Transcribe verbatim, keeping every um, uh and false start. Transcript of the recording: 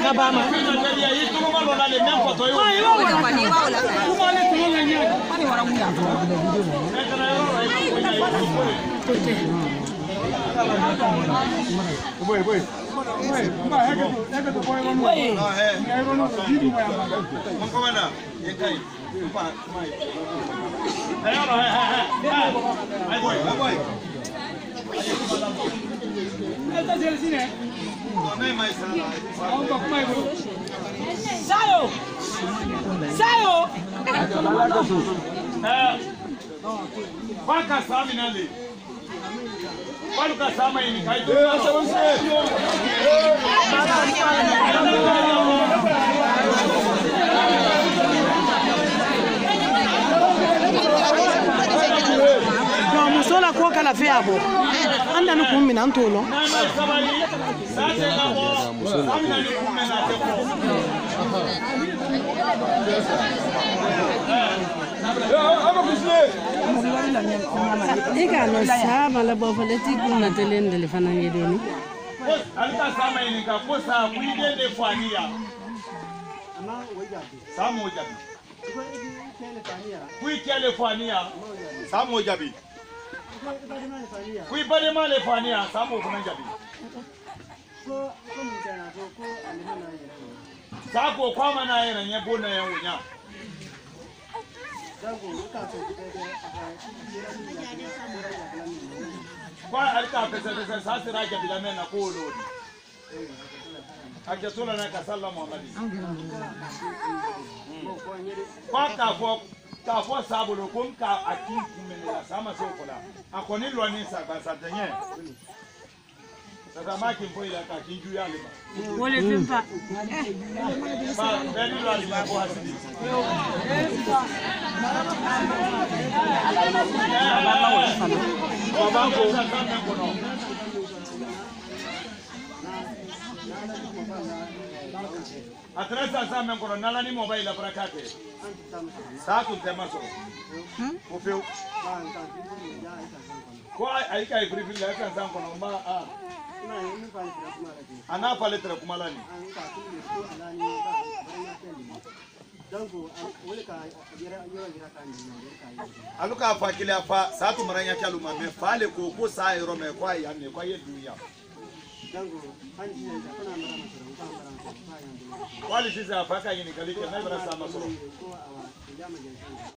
kabama boy boy ma heke tu heke tu boy boy no he ngai no video mo yamba ko mana yekai pa mai ayo no he he ai boy boy esta jersey ne no mai sala au to mai bro sayo sayo eh waka saminale Waluka sama ini kaitu. No musola ko kala fe abo. Anda no kummi nan tolo. Ika no sama la bo faleti kuna telende le fana ngedeni. Alika sama ini ka kosa kuigende fania. Ama wojabi. Sama wojabi. Kuikele fania. Sama wojabi. Kuibade male fania sama kunajabi. Ko ko mtana ko ko alimana yeye. Sako kwa mana yeye na nyebona ya wunya. Kwa alika pesa pesa sasa raja bila mena kuolo. Akitola na kasalla Muhammadi. Kwa ka fo ka fo sabulo kun ka akikumela sama sokola. Akoni lwani saka satenye. Sasa maki mpo ila ka kinju ya leba. Wole pimpa. Ba beni lwani kwa hasidi. Atrasa sa men kono nala ni mobile aprakate. Sa tu tema so. Ko feu. Ko ai kai privil la kan san kono ma a. Ana pale tra kumalani. Aluka fa kile afa sa tu maranya kyalu ma me fale ko ko sa ero me kwa ya me kwa ye dunya. Wali sisi afaka yini kalike na ibara sama soro.